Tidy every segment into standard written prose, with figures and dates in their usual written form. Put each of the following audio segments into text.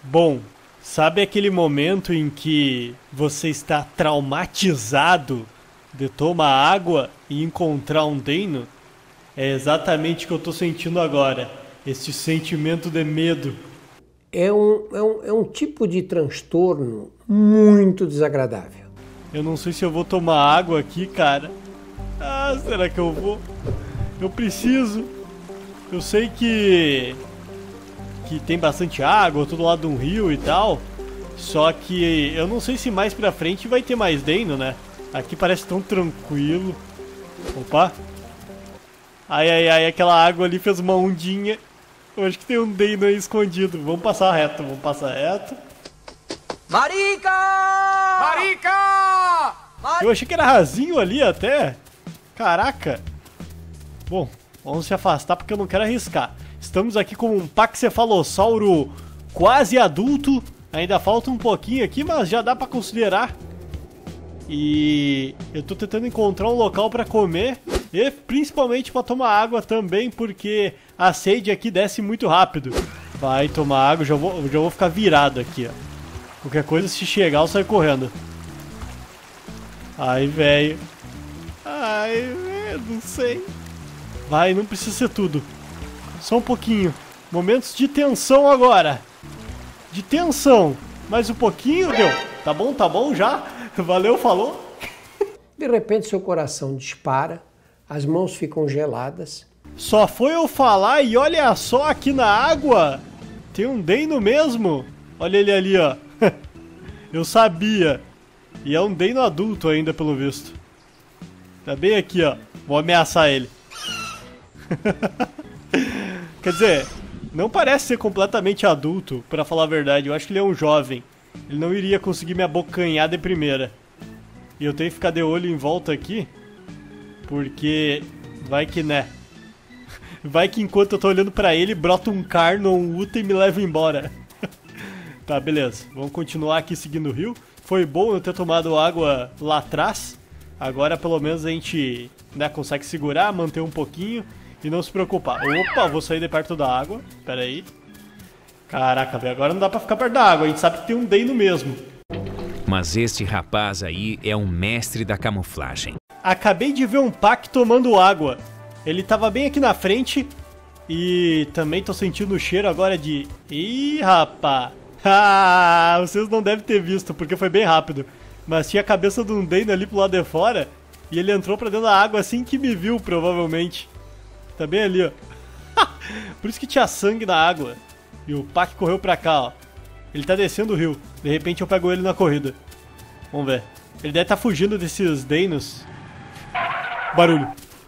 Bom, sabe aquele momento em que você está traumatizado de tomar água e encontrar um Deino? É exatamente o que eu tô sentindo agora. Este sentimento de medo. É um tipo de transtorno muito desagradável. Eu não sei se eu vou tomar água aqui, cara. Ah, será que eu vou? Eu preciso. Eu sei que tem bastante água, todo lado de um rio e tal. Só que eu não sei se mais pra frente vai ter mais Deino, né? Aqui parece tão tranquilo. Opa. Ai, ai, ai, aquela água ali fez uma ondinha. Eu acho que tem um Deino aí escondido. Vamos passar reto, vamos passar reto. Marica! Marica! Eu achei que era rasinho ali até. Caraca. Bom, vamos se afastar porque eu não quero arriscar. Estamos aqui com um Paxefalossauro quase adulto. Ainda falta um pouquinho aqui, mas já dá pra considerar. E eu tô tentando encontrar um local pra comer. E principalmente pra tomar água também, porque a sede aqui desce muito rápido. Vai tomar água, já vou ficar virado aqui, ó. Qualquer coisa, se chegar, eu saio correndo. Ai, velho. Ai, velho, não sei. Vai, não precisa ser tudo. Só um pouquinho. Momentos de tensão agora. De tensão. Mais um pouquinho, deu. Tá bom já. Valeu, falou. De repente seu coração dispara, as mãos ficam geladas. Só foi eu falar e olha só aqui na água. Tem um Deino mesmo. Olha ele ali, ó. Eu sabia. E é um Deino adulto ainda, pelo visto. Tá bem aqui, ó. Vou ameaçar ele. Quer dizer, não parece ser completamente adulto, pra falar a verdade. Eu acho que ele é um jovem. Ele não iria conseguir me abocanhar de primeira. E eu tenho que ficar de olho em volta aqui. Porque vai que, né? Vai que enquanto eu tô olhando pra ele, brota um Carno ou um Uta e me leva embora. Tá, beleza. Vamos continuar aqui seguindo o rio. Foi bom eu ter tomado água lá atrás. Agora pelo menos a gente, né, consegue segurar, manter um pouquinho e não se preocupar. Opa, vou sair de perto da água. Pera aí. Caraca, velho, agora não dá pra ficar perto da água. A gente sabe que tem um Deino mesmo. Mas este rapaz aí é um mestre da camuflagem. Acabei de ver um Pac tomando água. Ele tava bem aqui na frente. E também tô sentindo o cheiro agora de... Ih, rapá. Ah, vocês não devem ter visto, porque foi bem rápido. Mas tinha a cabeça de um Deino ali pro lado de fora. E ele entrou pra dentro da água assim que me viu, provavelmente. Tá bem ali, ó. Por isso que tinha sangue na água. E o Pac correu pra cá, ó. Ele tá descendo o rio. De repente eu pego ele na corrida. Vamos ver. Ele deve estar fugindo desses Deinos. Barulho.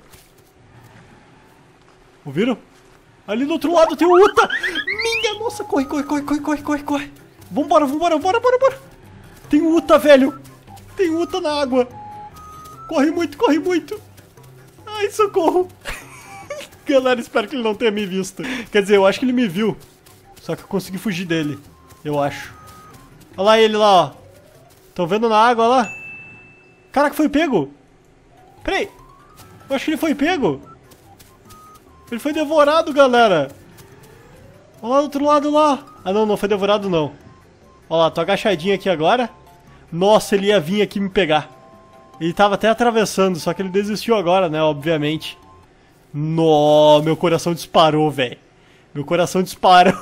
Ouviram? Ali do outro lado tem o Uta. Minha nossa, corre. Vambora. Tem o Uta, velho. Tem o Uta na água. Corre muito. Ai, socorro. Galera, espero que ele não tenha me visto. Quer dizer, eu acho que ele me viu. Só que eu consegui fugir dele. Eu acho. Olha lá ele lá, ó. Tão vendo na água lá? Caraca, foi pego. Peraí. Eu acho que ele foi pego. Ele foi devorado, galera. Olha lá do outro lado lá. Ah, não foi devorado, não. Olha lá, tô agachadinho aqui agora. Nossa, ele ia vir aqui me pegar. Ele tava até atravessando, só que ele desistiu agora, né, obviamente. Nó, meu coração disparou, velho. Meu coração disparou.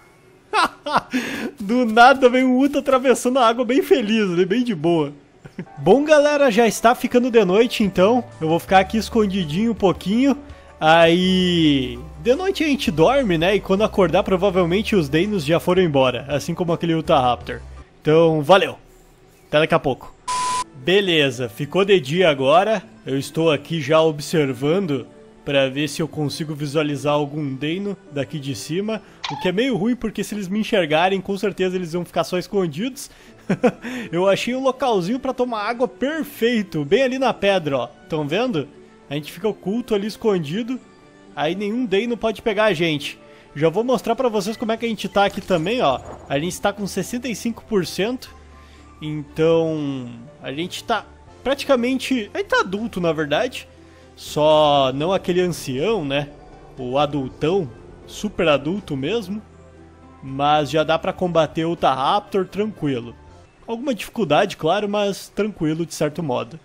Do nada vem um Uta atravessando a água bem feliz, né? Bem de boa. Bom, galera, já está ficando de noite, então. Eu vou ficar aqui escondidinho um pouquinho. Aí... de noite a gente dorme, né? E quando acordar, provavelmente os Deinos já foram embora. Assim como aquele Utahraptor. Então, valeu. Até daqui a pouco. Beleza, ficou de dia agora. Eu estou aqui já observando pra ver se eu consigo visualizar algum Deino daqui de cima. O que é meio ruim, porque se eles me enxergarem, com certeza eles vão ficar só escondidos. Eu achei um localzinho pra tomar água perfeito, bem ali na pedra, ó. Tão vendo? A gente fica oculto ali, escondido. Aí nenhum Deino pode pegar a gente. Já vou mostrar pra vocês como é que a gente tá aqui também, ó. A gente tá com 65%. Então, a gente tá praticamente... a gente tá adulto, na verdade. Só não aquele ancião, né? O adultão, super adulto mesmo. Mas já dá pra combater o Utahraptor tranquilo. Alguma dificuldade, claro, mas tranquilo de certo modo.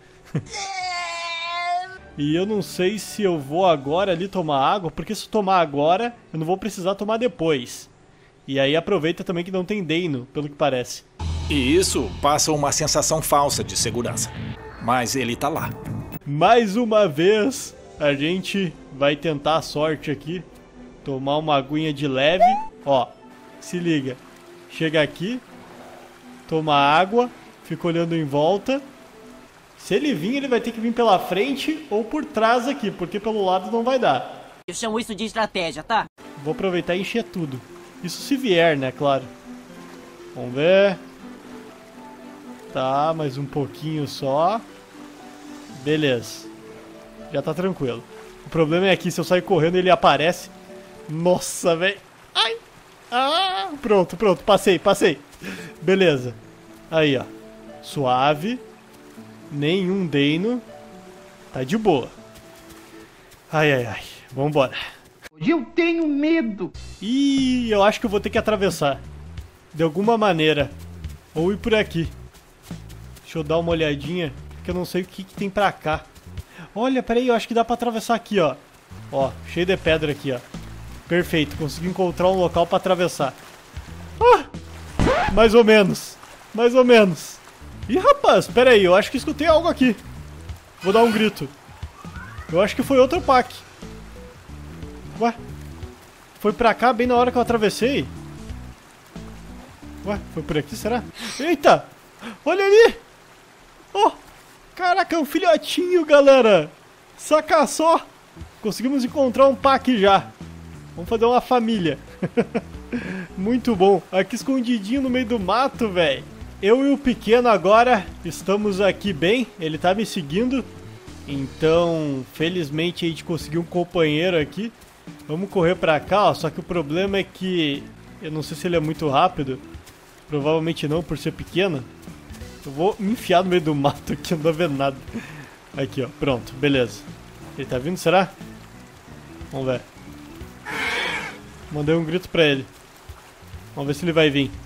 E eu não sei se eu vou agora ali tomar água, porque se eu tomar agora, eu não vou precisar tomar depois. E aí aproveita também que não tem Deino, pelo que parece. E isso passa uma sensação falsa de segurança. Mas ele tá lá. Mais uma vez, a gente vai tentar a sorte aqui. Tomar uma aguinha de leve. Ó, se liga. Chega aqui. Toma água. Fica olhando em volta. Se ele vir, ele vai ter que vir pela frente ou por trás aqui, porque pelo lado não vai dar. Eu chamo isso de estratégia, tá? Vou aproveitar e encher tudo. Isso se vier, né, claro. Vamos ver. Tá, mais um pouquinho só. Beleza. Já tá tranquilo. O problema é que se eu sair correndo ele aparece. Nossa, velho. Ai. Ah, pronto, pronto. Passei. Beleza. Aí, ó. Suave. Nenhum Deino. Tá de boa. Ai. Vambora. Hoje eu tenho medo. Ih, eu acho que eu vou ter que atravessar. De alguma maneira. Ou ir por aqui. Deixa eu dar uma olhadinha. Que eu não sei o que tem pra cá. Olha, peraí, eu acho que dá pra atravessar aqui, ó. Ó, cheio de pedra aqui, ó. Perfeito, consegui encontrar um local pra atravessar. Ah! Mais ou menos. Ih, rapaz, peraí, eu acho que escutei algo aqui. Vou dar um grito. Eu acho que foi outro pack. Ué? Foi pra cá bem na hora que eu atravessei? Ué, foi por aqui, será? Eita! Olha ali! Oh! Caraca, é um filhotinho, galera! Saca só! Conseguimos encontrar um pack já. Vamos fazer uma família. Muito bom. Aqui escondidinho no meio do mato, velho. Eu e o pequeno agora estamos aqui bem. Ele tá me seguindo. Então, felizmente a gente conseguiu um companheiro aqui. Vamos correr pra cá, ó. Só que o problema é que... eu não sei se ele é muito rápido. Provavelmente não, por ser pequeno. Eu vou me enfiar no meio do mato aqui, não dá vendo nada. Aqui, ó. Pronto, beleza. Ele tá vindo, será? Vamos ver. Mandei um grito pra ele. Vamos ver se ele vai vir.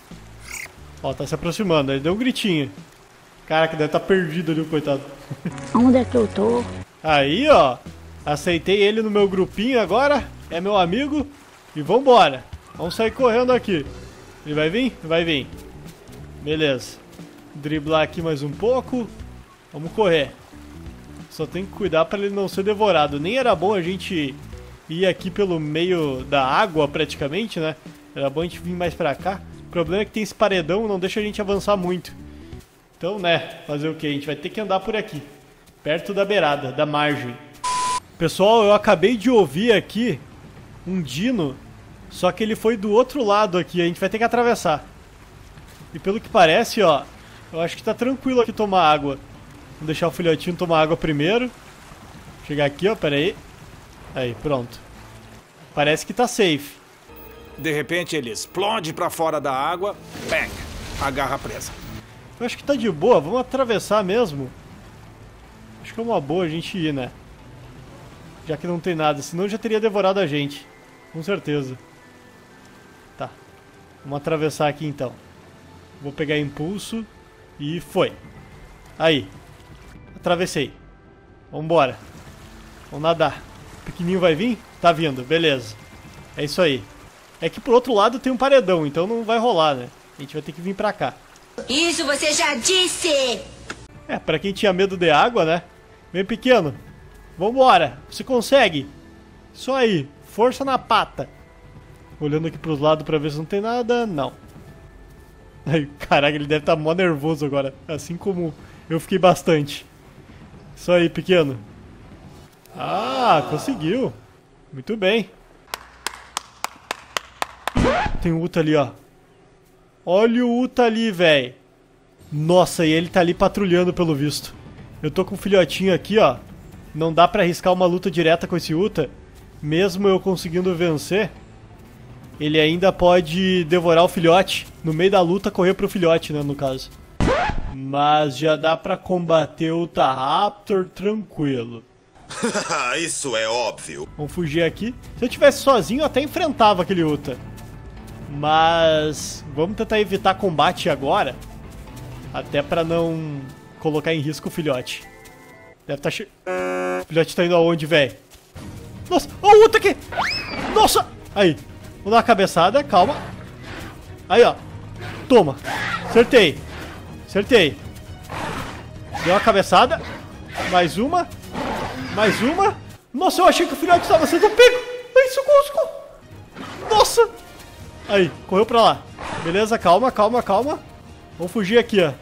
Ó, tá se aproximando. Ele deu um gritinho. Caraca, deve estar perdido ali o coitado. Onde é que eu tô? Aí, ó. Aceitei ele no meu grupinho agora. É meu amigo. E vambora. Vamos sair correndo aqui. Ele vai vir? Vai vir. Beleza. Driblar aqui mais um pouco. Vamos correr. Só tem que cuidar para ele não ser devorado. Nem era bom a gente ir aqui pelo meio da água praticamente, né? Era bom a gente vir mais pra cá. O problema é que tem esse paredão, não deixa a gente avançar muito. Então, né, fazer o que? A gente vai ter que andar por aqui. Perto da beirada, da margem. Pessoal, eu acabei de ouvir aqui um dino. Só que ele foi do outro lado aqui. A gente vai ter que atravessar. E pelo que parece, ó, eu acho que tá tranquilo aqui tomar água. Vamos deixar o filhotinho tomar água primeiro. Chegar aqui, ó, pera aí. Aí, pronto. Parece que tá safe. De repente ele explode pra fora da água. Bang! A garra presa. Eu acho que tá de boa. Vamos atravessar mesmo. Acho que é uma boa a gente ir, né? Já que não tem nada. Senão já teria devorado a gente. Com certeza. Tá. Vamos atravessar aqui então. Vou pegar impulso. E foi. Aí. Atravessei. Vambora. Vamos nadar. O pequenininho vai vir? Tá vindo. Beleza. É isso aí. É que pro outro lado tem um paredão. Então não vai rolar, né? A gente vai ter que vir pra cá. Isso você já disse! É, pra quem tinha medo de água, né? Vem, pequeno. Vambora. Você consegue. Isso aí. Força na pata. Olhando aqui pros lados pra ver se não tem nada. Não. Ai, caraca, ele deve estar mó nervoso agora. Assim como eu fiquei bastante. Isso aí, pequeno. Ah, conseguiu. Muito bem. Tem o Uta ali, ó. Olha o Uta ali, velho. Nossa, e ele tá ali patrulhando pelo visto. Eu tô com um filhotinho aqui, ó. Não dá pra arriscar uma luta direta com esse Uta. Mesmo eu conseguindo vencer, ele ainda pode devorar o filhote. No meio da luta, correr pro filhote, né, no caso. Mas já dá pra combater o Utahraptor tranquilo. Isso é óbvio. Vamos fugir aqui. Se eu tivesse sozinho, eu até enfrentava aquele Uta. Mas vamos tentar evitar combate agora. Até pra não colocar em risco o filhote. Deve estar O filhote tá indo aonde, velho? Nossa, ó o Uta aqui! Nossa! Aí, vou dar uma cabeçada, calma. Aí, ó. Toma. Acertei. Acertei. Deu uma cabeçada. Mais uma. Mais uma. Nossa, eu achei que o filhote estava sendo pego. Ai, socorro, socorro. Nossa. Aí, correu pra lá. Beleza, calma, calma, calma. Vamos fugir aqui, ó.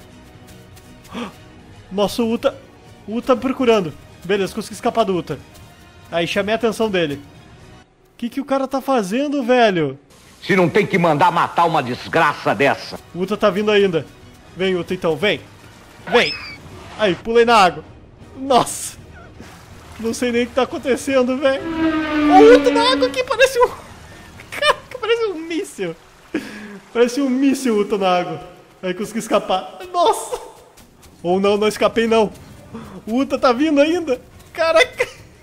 Nossa, o Uta. O Uta procurando. Beleza, consegui escapar do Uta. Aí, chamei a atenção dele. O que o cara tá fazendo, velho? Se não tem que mandar matar uma desgraça dessa. O Uta tá vindo ainda. Vem, Uta, então, vem. Vem. Aí, pulei na água. Nossa. Não sei nem o que tá acontecendo, velho. Ó, o Uta na água aqui, parece um... Caraca, parece um míssil. Parece um míssil, Uta na água. Aí, consegui escapar. Nossa. Ou não, não escapei, não. O Uta tá vindo ainda. Caraca.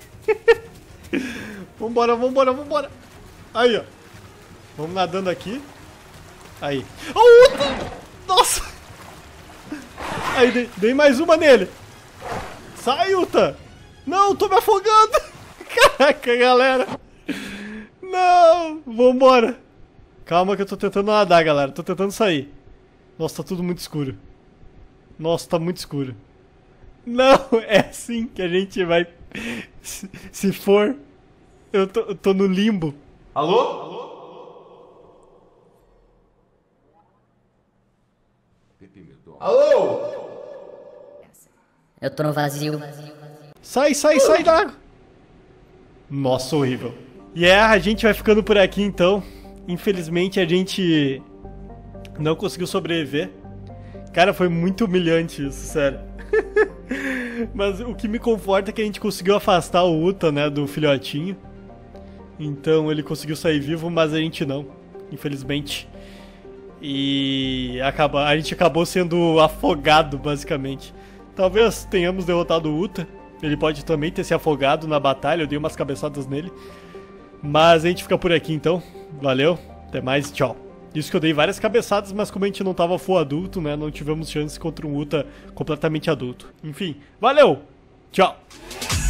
Vambora, vambora, vambora. Aí, ó. Vamos nadando aqui. Aí. Ó, o Uta. Nossa. Aí, dei mais uma nele. Sai, Uta. Não, tô me afogando. Caraca, galera. Não. Vambora. Calma que eu tô tentando nadar, galera. Tô tentando sair. Nossa, tá tudo muito escuro. Nossa, tá muito escuro. Não, é assim que a gente vai... Se for... Eu tô no limbo. Alô? Alô? Alô? Eu tô no vazio. Sai, sai, sai da água. Nossa, horrível. E a gente vai ficando por aqui então. Infelizmente a gente não conseguiu sobreviver. Cara, foi muito humilhante isso, sério. Mas o que me conforta é que a gente conseguiu afastar o Uta, né, do filhotinho. Então ele conseguiu sair vivo, mas a gente não, infelizmente. E a gente acabou sendo afogado, basicamente. Talvez tenhamos derrotado o Uta. Ele pode também ter se afogado na batalha, eu dei umas cabeçadas nele. Mas a gente fica por aqui então. Valeu, até mais, tchau. Isso que eu dei várias cabeçadas, mas como a gente não tava full adulto, né, não tivemos chance contra um Uta completamente adulto. Enfim, valeu, tchau.